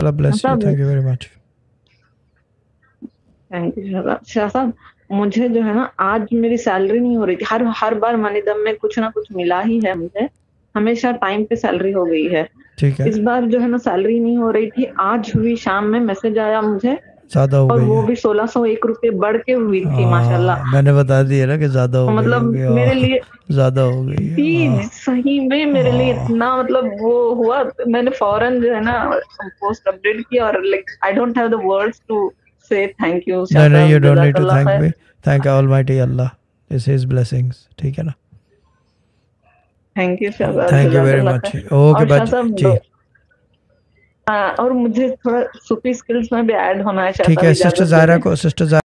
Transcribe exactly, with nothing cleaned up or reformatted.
Allah bless you. मतलब Thank you very much. Thank you Shah Shah साहब। मुझे जो है ना आज मेरी सैलरी नहीं हो रही थी। हर हर बार मनी दम में कुछ ना कुछ मिला ही है मुझे। हमेशा टाइम पे सैलरी हो गई है। ठीक है। इस बार जो है ना सैलरी नहीं हो रही थी। आज हुई शाम में मैसेज आया मुझे ज़्यादा हो और गई वो है। भी सोलह सौ एक रुपए बढ़ के हुई थी माशाल्लाह। हाँ, मैंने बता दिया ना कि ज़्यादा हो गई मतलब होगी। मेरे हाँ, लिए ज़्यादा हो गई है। हाँ जी, सही में मेरे लिए हाँ। इतना मतलब वो हुआ। मैंने फ़ौरन जो है ना पोस्ट अपडेट किया और like I don't have the words to say thank you Shah नहीं नहीं, यू साहब, डोंट नीड टू जज़ाकल्लाह थैंक खैर। Me. Thank almighty Allah, it's his blessings. ठीक है ना। थैंक यू शाह साहब, थैंक यू वेरी जज़ाकल्लाह मच। खैर। ओके और शाह बाजी साहब जी। दो हाँ, और मुझे थोड़ा सूफ़ी स्किल्स में भी ऐड होना है शाह ठीक साहब, है, सिस्टर इजाज़त दे ज़ायरा दें। को सिस्टर